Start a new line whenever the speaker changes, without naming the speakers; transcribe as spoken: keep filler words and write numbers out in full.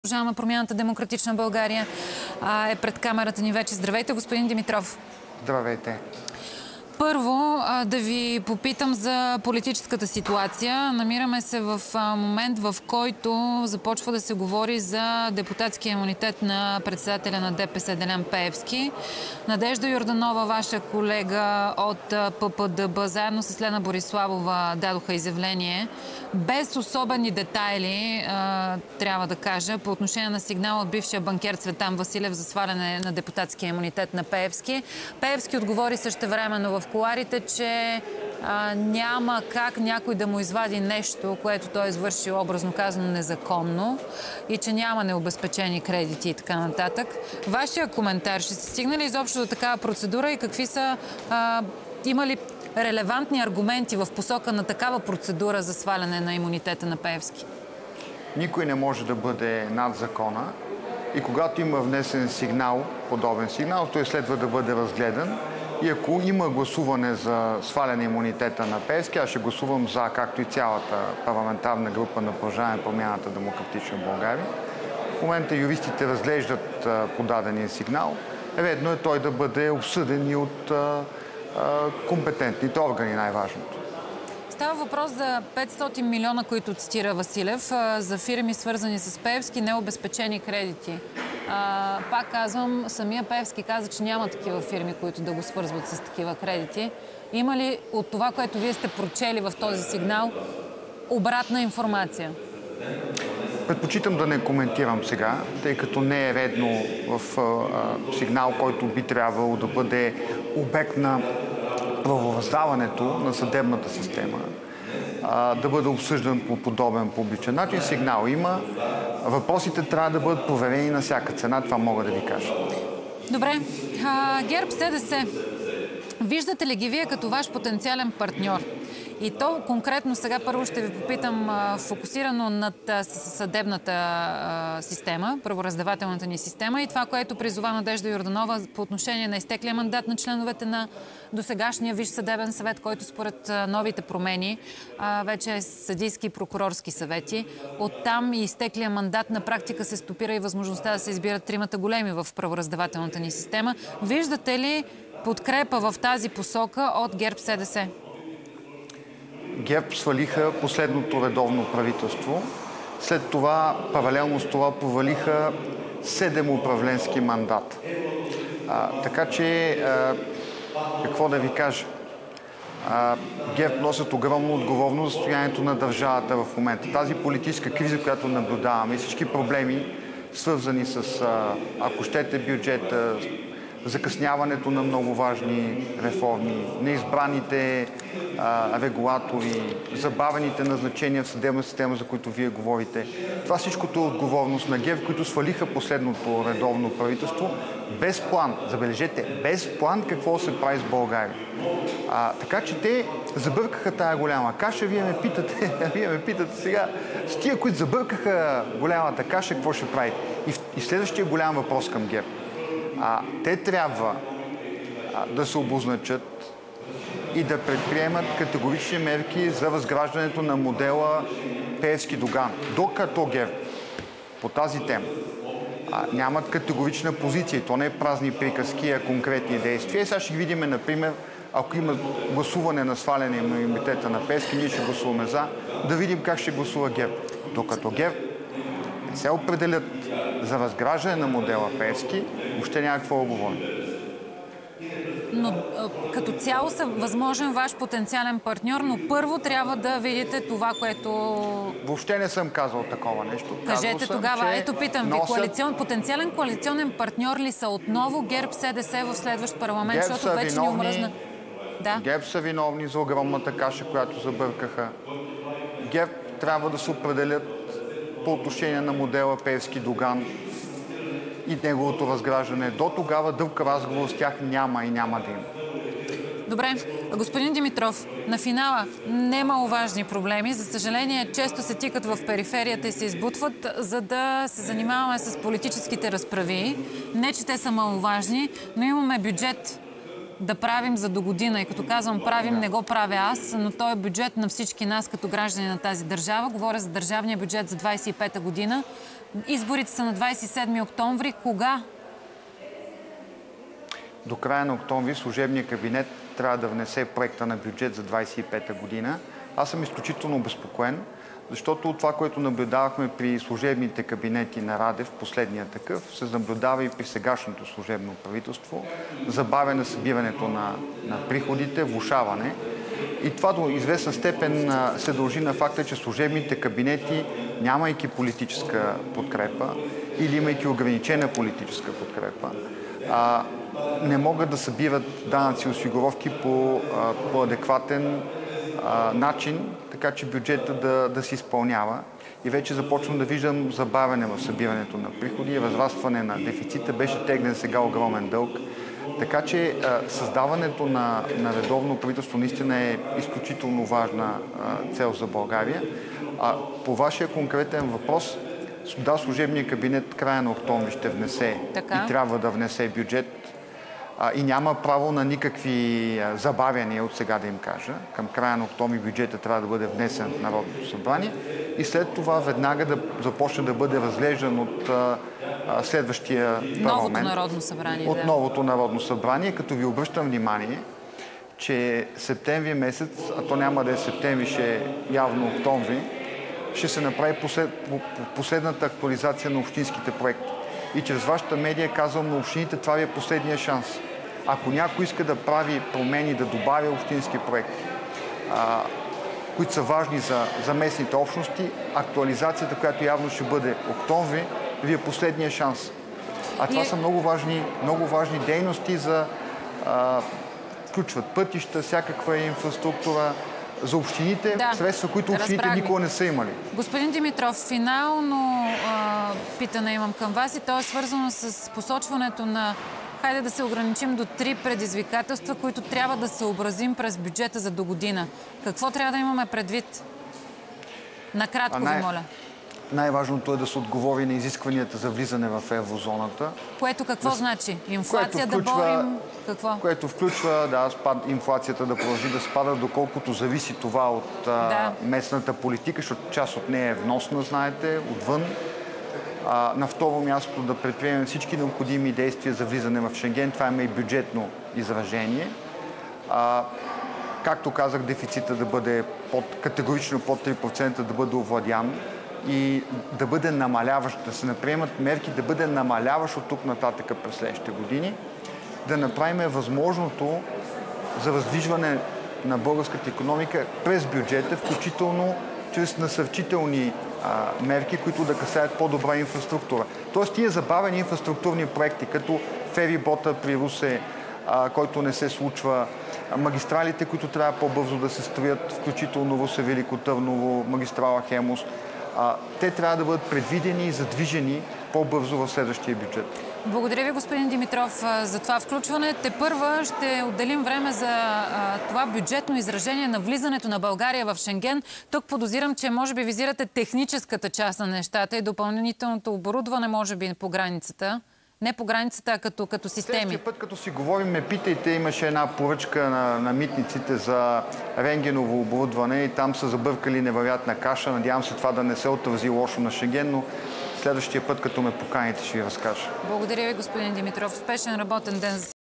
Продължаваме промяната Демократична България е пред камерата ни вече. Здравейте, господин Димитров.
Здравейте.
Първо да ви попитам за политическата ситуация. Намираме се в момент, в който започва да се говори за депутатския имунитет на председателя на ДПС Делян Пеевски. Надежда Йорданова, ваша колега от ППДБ, заедно с Лена Бориславова дадоха изявление без особени детайли, трябва да кажа, по отношение на сигнал от бившия банкер Цветан Василев за сваляне на депутатския имунитет на Пеевски. Пеевски отговори същевременно в кулоарите, че а, няма как някой да му извади нещо, което той е извършил, образно казано, незаконно, и че няма необезпечени кредити и така нататък. Вашия коментар, ще се стигне ли изобщо до такава процедура и какви са, а, има ли релевантни аргументи в посока на такава процедура за сваляне на имунитета на Пеевски?
Никой не може да бъде над закона и когато има внесен сигнал, подобен сигнал, той следва да бъде разгледан. И ако има гласуване за сваляне имунитета на Пеевски, аз ще гласувам за, както и цялата парламентарна група на Продължаваме промяната Демократична България. В момента юристите разглеждат подадения сигнал. Редно е той да бъде обсъден и от а, а, компетентните органи, най-важното.
Става въпрос за петстотин милиона, които цитира Василев, за фирми, свързани с Пеевски, необезпечени кредити. А, пак казвам, самия Пеевски каза, че няма такива фирми, които да го свързват с такива кредити. Има ли от това, което вие сте прочели в този сигнал, обратна информация?
Предпочитам да не коментирам сега, тъй като не е редно в а, сигнал, който би трябвало да бъде обект на правораздаването на съдебната система, а, да бъде обсъждан по подобен публичен начин. Сигнал има. Въпросите трябва да бъдат проверени на всяка цена. Това мога да ви кажа.
Добре. А, ГЕРБ-СДС. Виждате ли ги вие като ваш потенциален партньор? И то конкретно сега първо ще ви попитам а, фокусирано над а, съдебната а, система, правораздавателната ни система и това, което призова Надежда Йорданова по отношение на изтеклия мандат на членовете на досегашния Висш съдебен съвет, който според а, новите промени а, вече е съдийски и прокурорски съвети. Оттам и изтеклия мандат на практика се стопира и възможността да се избират тримата големи в правораздавателната ни система. Виждате ли подкрепа в тази посока от ГЕРБ-СДС?
ГЕРБ свалиха последното редовно правителство. След това, паралелно с това, провалиха седем управленски мандата. А, така че, а, какво да ви кажа? А, ГЕРБ носят огромна отговорност за състоянието на държавата в момента. Тази политическа криза, която наблюдаваме и всички проблеми, свързани с, а, ако щете, бюджета, закъсняването на много важни реформи, неизбраните а, регулатори, забавените назначения в съдебна система, за които вие говорите. Това всичкото е отговорност на ГЕРБ, които свалиха последното редовно правителство без план. Забележете, без план какво се прави с България. А, така че те забъркаха тая голяма каша. Вие ме питате, вие ме питате сега, с тия, които забъркаха голямата каша, какво ще прави? И, и следващия голям въпрос към ГЕРБ. А, те трябва а, да се обозначат и да предприемат категорични мерки за разграждането на модела Пеевски-Доган. Докато ГЕРБ по тази тема а, нямат категорична позиция, и то не е празни приказки, а конкретни действия. И сега ще видим, например, ако има гласуване на сваляне на имунитета на Пеевски, ние ще гласуваме за, да видим как ще гласува ГЕРБ. Докато ГЕРБ не се определят за разграждане на модела Пеевски, въобще няма какво да говорим.
Но като цяло са възможен ваш потенциален партньор, но първо трябва да видите това, което...
Въобще не съм казал такова нещо.
Кажете
съм,
тогава, ето питам ви,
носят...
коалицион, потенциален коалиционен партньор ли са отново ГЕРБ-СДС в следващ парламент,
ГЕРБ
защото вече
виновни...
ни омръзна? Да.
ГЕРБ са виновни за огромната каша, която забъркаха. ГЕРБ трябва да се определят по отношение на модела Пеевски-Доган и неговото разграждане. До тогава дълъг разговор с тях няма и няма да има.
Добре. Господин Димитров, на финала не маловажни проблеми. За съжаление, често се тикат в периферията и се избутват, за да се занимаваме с политическите разправи. Не, че те са маловажни, но имаме бюджет да правим за до година. И като казвам правим, не го правя аз, но той е бюджет на всички нас като граждани на тази държава. Говоря за държавния бюджет за двадесет и пета година, Изборите са на двадесет и седми октомври. Кога?
До края на октомври служебният кабинет трябва да внесе проекта на бюджет за двадесет и пета година. Аз съм изключително обезпокоен, защото това, което наблюдавахме при служебните кабинети на Радев, последния такъв, се наблюдава и при сегашното служебно правителство. Забавяне на събирането на, на приходите, влошаване. И това до известна степен се дължи на факта, че служебните кабинети, нямайки политическа подкрепа или имайки ограничена политическа подкрепа, а, не могат да събират данъци и осигуровки по, а, по адекватен а, начин, така че бюджета да, да се изпълнява. И вече започвам да виждам забавяне в събирането на приходи, разрастване на дефицита, беше теглен сега огромен дълг. Така че а, създаването на, на редовно правителство наистина е изключително важна а, цел за България. А по вашия конкретен въпрос, да, служебният кабинет края на октомври ще внесе
така.
И трябва да внесе бюджет а, и няма право на никакви а, забавяния от сега да им кажа. Към края на октомври бюджета трябва да бъде внесен в Народното събрание и след това веднага да започне да бъде разглеждан от а, а, следващия парламент.
Новото Народно събрание.
От
да.
новото Народно събрание, като ви обръщам внимание, че септември месец, а то няма да е септември, ще е явно октомври, ще се направи послед, последната актуализация на общинските проекти. И чрез вашата медия казвам на общините, това ви е последния шанс. Ако някой иска да прави промени, да добавя общински проекти, а, които са важни за, за местните общности, актуализацията, която явно ще бъде октомври, ви е последния шанс. А това и... са много важни, много важни дейности за а, включват пътища, всякаква инфраструктура, за общините, да, средства, които общините никога не са имали.
Господин Димитров, финално а, питане имам към вас и то е свързано с посочването на, хайде да се ограничим до три предизвикателства, които трябва да съобразим през бюджета за до година. Какво трябва да имаме предвид? Накратко най... ви моля.
Най-важното е да се отговори на изискванията за влизане в еврозоната.
Което какво да, значи? Инфлация
включва,
да борим? Какво?
Което включва да, спад, инфлацията да продължи да спада, доколкото зависи това от да. а, местната политика, защото част от нея е вносна, знаете, отвън. А, на второ място да предприемем всички необходими действия за влизане в Шенген. Това има и бюджетно изражение. А, както казах, дефицита да бъде под, категорично под три процента да бъде овладян и да бъде намаляващ, да се наприемат мерки, да бъде намаляващ от тук нататък през следващите години, да направим възможното за раздвижване на българската икономика през бюджета, включително чрез насърчителни а, мерки, които да касаят по-добра инфраструктура. Тоест тия забавени инфраструктурни проекти, като ферибота при Русе, а, който не се случва, магистралите, които трябва по-бързо да се строят, включително Русе, Велико Търново, магистрала Хемус, а, те трябва да бъдат предвидени и задвижени по-бързо в следващия бюджет.
Благодаря ви, господин Димитров, за това включване. Тепърва ще отделим време за а, това бюджетно изражение на влизането на България в Шенген. Тук подозирам, че може би визирате техническата част на нещата и допълнителното оборудване, може би, по границата. Не по границата, а като, като системи.
Следващия път, като си говорим, ме питайте, имаше една поръчка на, на митниците за рентгеново оборудване и там са забъркали невероятна каша. Надявам се това да не се отрази лошо на Шенген, но следващия път, като ме поканите, ще ви разкажа.
Благодаря ви, господин Димитров. Успешен работен ден.